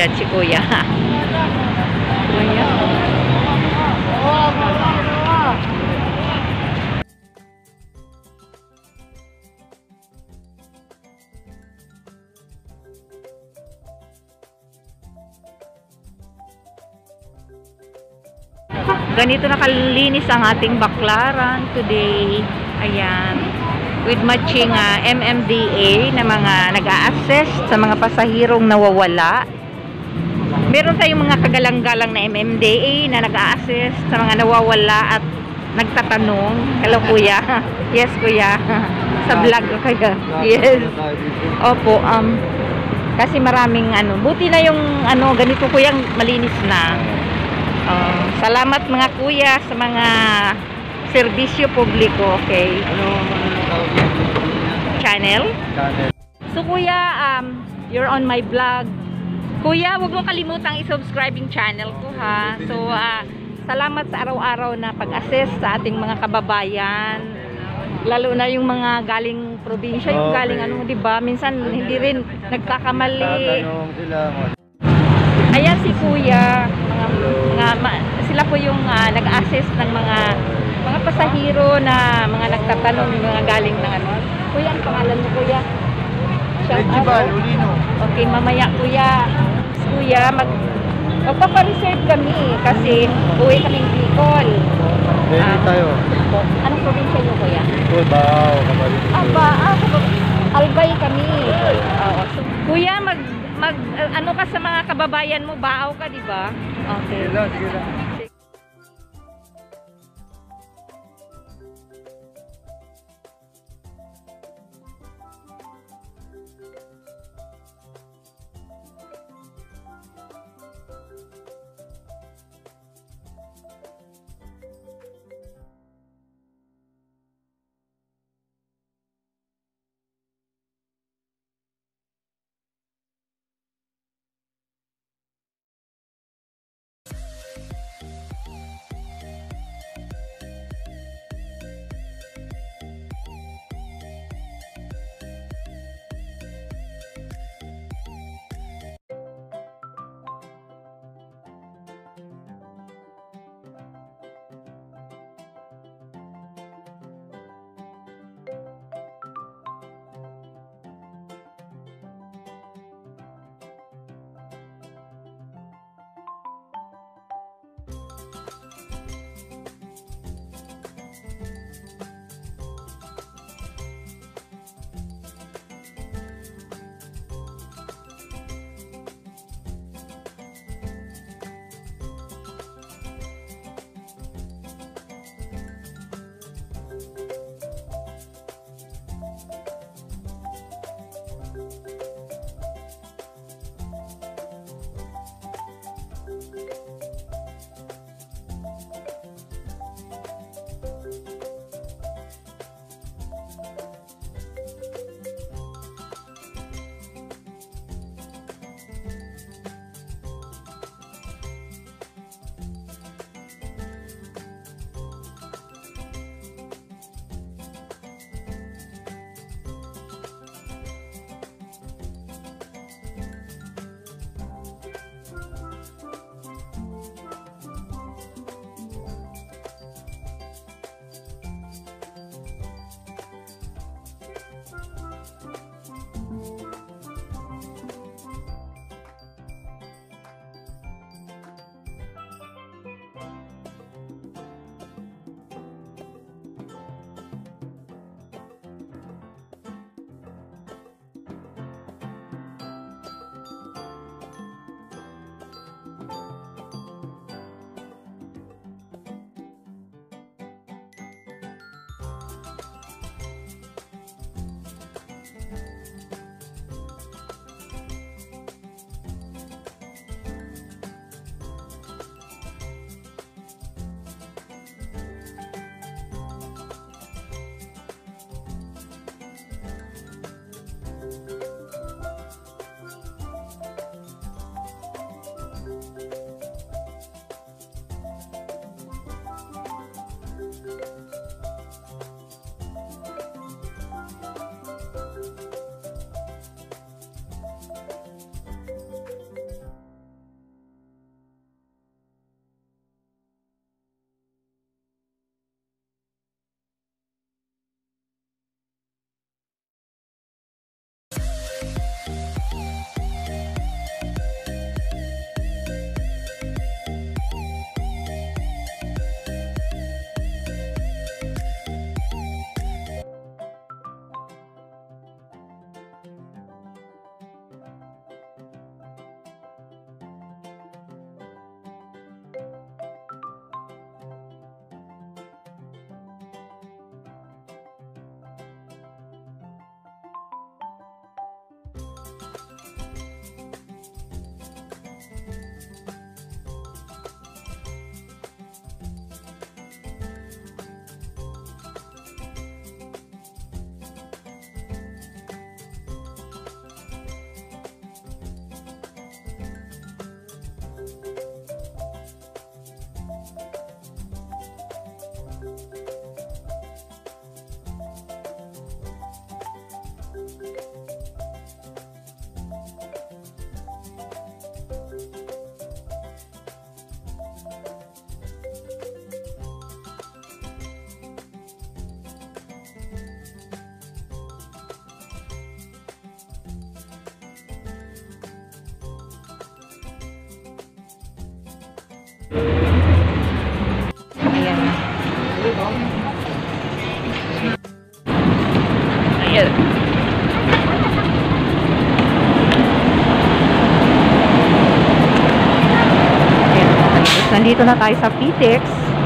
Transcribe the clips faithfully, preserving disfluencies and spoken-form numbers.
Ayan si Kuya. Kuya. Ganito nakalinis ang ating baklaran today. Ayan. With matching uh, M M D A na mga nag-a-assess sa mga pasahirong nawawala. Meron tayong mga kagalang-galang na M M D A na nag-a-assess sa mga nawawala at nagtatanong. Hello Kuya. Yes Kuya. Sa vlog ko kayo. Yes. Opo. Um, kasi maraming ano. Buti na yung ano, ganito Kuya, malinis na. Uh, salamat mga kuya sa mga serbisyo publiko, okay? Ano channel? Channel. So kuya, um, you're on my vlog. Kuya, huwag mong kalimutang i-subscribe yung channel ko ha. So, uh, salamat sa araw-araw na pag-assess sa ating mga kababayan. Lalo na yung mga galing probinsya, yung Okay. galing ano, 'di ba? Minsan hindi rin nagkakamali. Tatanong sila. Ayan si Kuya, mga, mga ma, sila po yung uh, nag-assess ng mga mga pasahero na mga nagtatanong, mga galing ng ano. Kuya, ang pangalan mo Kuya? Shout Regibal, out. Ulino. Okay, mamaya Kuya. Kuya, mag magpapa-reserve kami kasi uwi kaming Bicol. Ready Ah, tayo. Anong probinsya niyo Kuya? Bao, kapatid. Aba, ah, Albay kami. Oo. So, Kuya, mag mag uh, ano ka sa mga kababayan mo, baaw ka, di ba? Okay. Sige lang, sige lang. nandito na tayo sa P T X.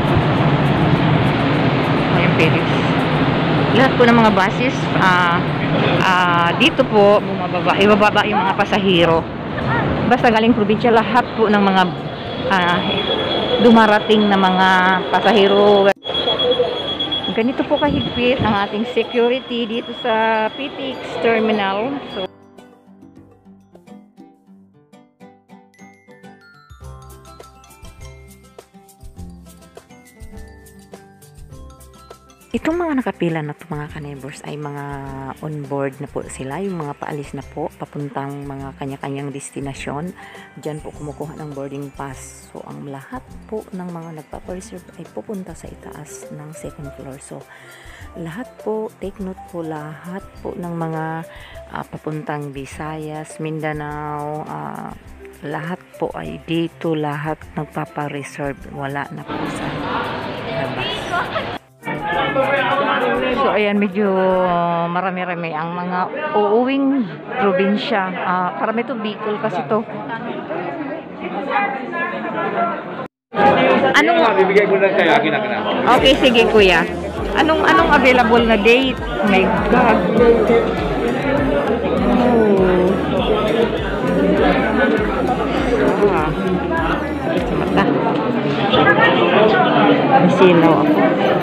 Ayan, P T X. Lahat po ng mga buses, ah, ah, dito po, bumababa, ibababa yung mga pasahero. Basta galing probinsya, lahat po ng mga ah, dumarating na mga pasahero. Ganito po kahigpit ang ating security dito sa P T X Terminal. So, itong mga nakapila na to mga ka-neighbors ay mga on-board na po sila, yung mga paalis na po, papuntang mga kanya-kanyang destinasyon. Diyan po kumukuha ng boarding pass. So, ang lahat po ng mga nagpa-reserve ay pupunta sa itaas ng second floor. So, lahat po, take note po, lahat po ng mga uh, papuntang Visayas, Mindanao, uh, lahat po ay dito, lahat nagpapa-reserve. Wala na po sa labas. So, ayan, medyo marami-rami ang mga uuwing probinsya. Uh, karami to Bicol kasi to. Anong... Bibigay ko lang kayo, akin na ka na. Okay, sige kuya. Anong anong available na date? Oh my God. Oh. Ah. Sakit sa mata. Masinaw ako.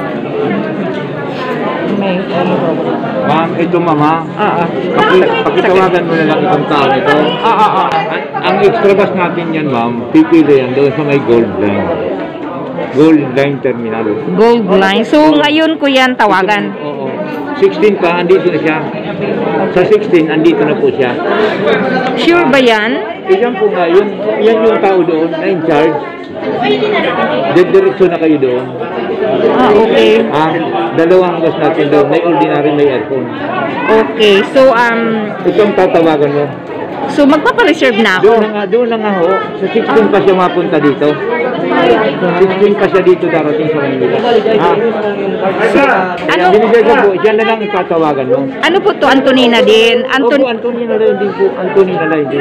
May Ma'am, ito mama. Ah, ah. Paki, pakitawagan mo na lang itong tao nito. Ah, ah, ah. Ang, ang extra bus natin yan, ma'am, pipili yan doon sa may gold line. Gold line terminal. Gold line. So, ngayon ko yan tawagan. Ito, oo. sixteen pa, andito na siya. Sa sixteen, andito na po siya. Sure ba yan? Iyan po nga, yun, yan yung tao doon na in charge. Diretso na kayo doon. Ah, okay. Ah, dalawang bus natin doon. May ordinary, may aircon. Okay. So, um, Itong tatawagan mo. so magpapa-reserve na ako. Doon na nga, doon na nga ho. Sa sixteen pa siya mapunta dito. sixteen pa siya dito darating sa Manila. Ah. Ano? Binigay ko po, siya na lang itatawagan mo. Ano po to? Antonina din? Anton Opo, Antonina na din po. Antonina na din.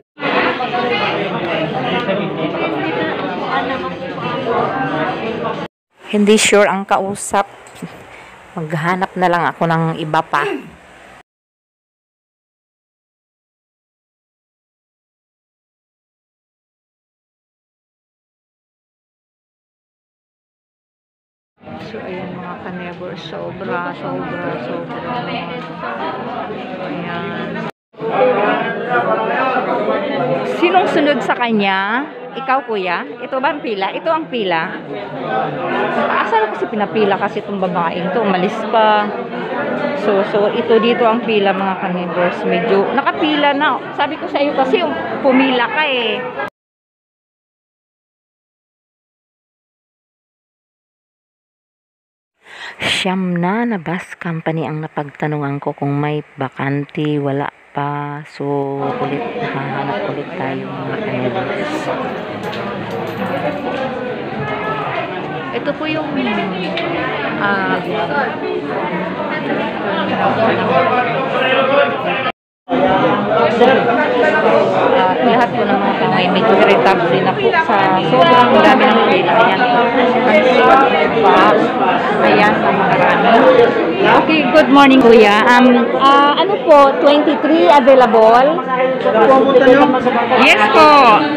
Hindi sure ang kausap. Maghanap na lang ako ng iba pa. So, ayan mga ka-neighbor. Sobra, sobra, sobra. Ayan. Sinong sunod sa kanya? Ikaw, kuya? Ito ba ang pila? Ito ang pila. Asan kasi pinapila kasi itong babaeng to? Umalis pa. So, so ito dito ang pila mga ka-neighbors. Medyo nakapila na. Sabi ko sa iyo kasi pumila ka eh. Siyam na na bus company ang napagtanungan ko kung may bakante, wala pa. So, ulit, hahanap ulit tayo mga ka-neighbors. Ito po yung uh, uh, lahat po ng mga Pinoy medyo irritable na po sa sobrang dami ng pila. Ayan. Ayan, marami. Okay, good morning kuya. Um, uh, ano po, twenty-three available? Yes po.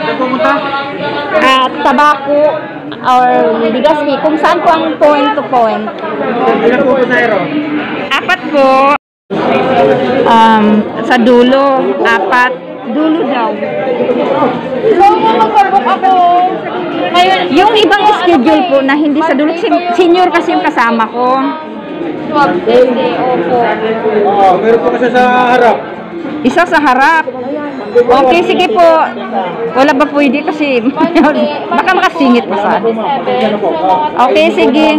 Uh, tabako or bigas fee, kung saan po ang point to point? Apat po. Um, sa dulo, apat. Dulo daw. So, mag-book ako. Yung ibang schedule po na hindi sa dulo, senior kasi yung kasama ko. Opo. Oh, meron po kasi sa harap. Isa sa harap. Okay, sige po. Wala ba pwede kasi baka makasingit pa sa okay, sige.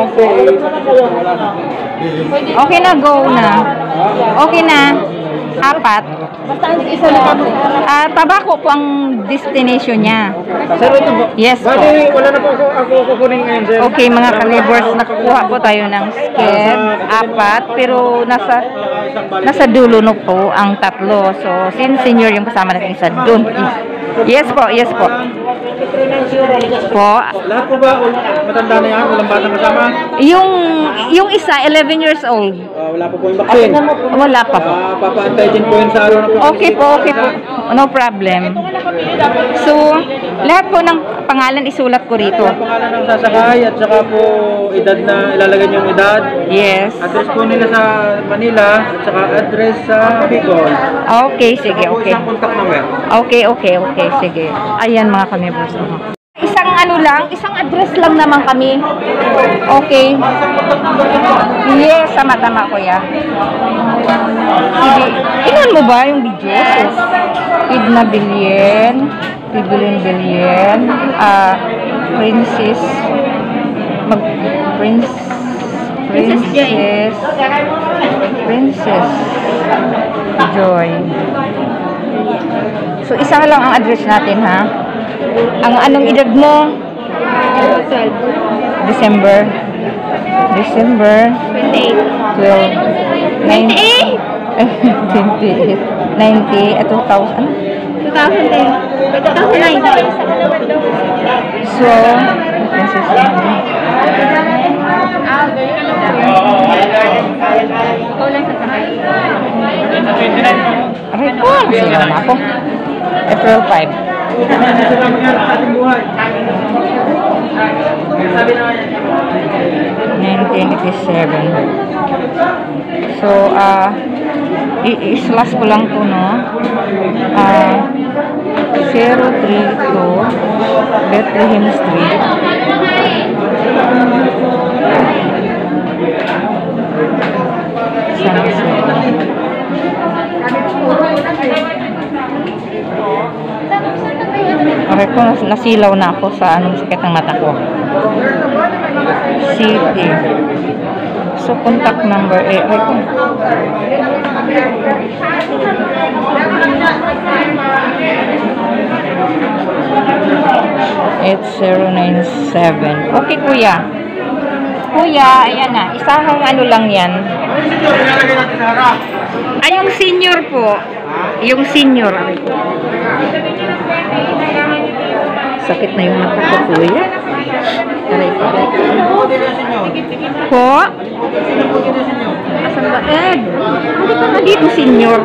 Okay na, go na. Okay na. Apat. Basta isa na kami. Ah, tabako po ang destination niya. Sir, ito po. Yes po. Bali, wala na po ako, ako kukunin ngayon, sir. Okay, mga ka-neighbors, nakakuha po tayo ng sked, apat, pero nasa nasa dulo no po ang tatlo. So, since senior yung kasama natin isa doon is Yes po, yes po. Po. Lahat po ba matanda na yan? Walang batang kasama? Yung, yung isa, eleven years old. Ah, wala pa po yung vaccine. Wala pa po. Ah, papaantay din po yun sa araw na po. Okay po, okay po. No problem. So, lahat po ng pangalan isulat ko rito. Ang pangalan ng sasakay at saka po edad na ilalagay yung edad. Yes. Address po nila sa Manila at saka address sa Bicol. Okay, sige, Saka po okay. isang contact number. Okay, okay, okay. Sige. Ayan mga kamibos. Isang ano lang, isang address lang naman kami. Okay. Yes, tama-tama ko ya. Sige. Ilan mo ba yung video? Idna Bilyen, Tidulin Bilyen, ah, Princess, mag, Prince, Princess, Princess Joy. So, isa lang ang address natin, ha? Ang anong edad mo? December. December. twelve. ninety-eight. twenty-eight. ninety. At two thousand. two thousand ten. two thousand nine. So, Princess Joy. Ikaw lang sa sakay. Aray ko, nasigaw na ako. April five. Salamat nga sa ating buhay. Sabi na nineteen eighty-seven. So, ah, i-slash ko lang to, no? Ah, zero three two Bethlehem Street. San Jose. Okay ko, nas- nasilaw na ako sa anong sakit ng mata ko. City. So, contact number eh. Okay ko. It's zero nine seven. Okay, kuya. Kuya, ayan na. Isahang ano lang yan. Ay, yung senior po. Yung senior. Aray ko. Sakit na yung mata ko, kuya. Aray ko. Po? Asan ba? Ed, hindi ka na dito, senior.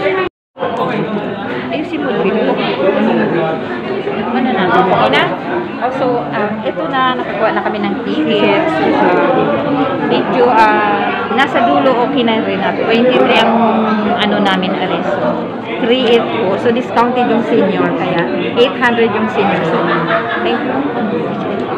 Ayusin mo, dito. Ano na? Okay na? Also, uh, ito na, nakakuha na kami ng tickets. Uh, medyo, uh, nasa dulo, okay na rin na. twenty-three ang ano namin arrest. three eight po. So, discounted yung senior. Kaya, eight hundred yung senior. So, thank you.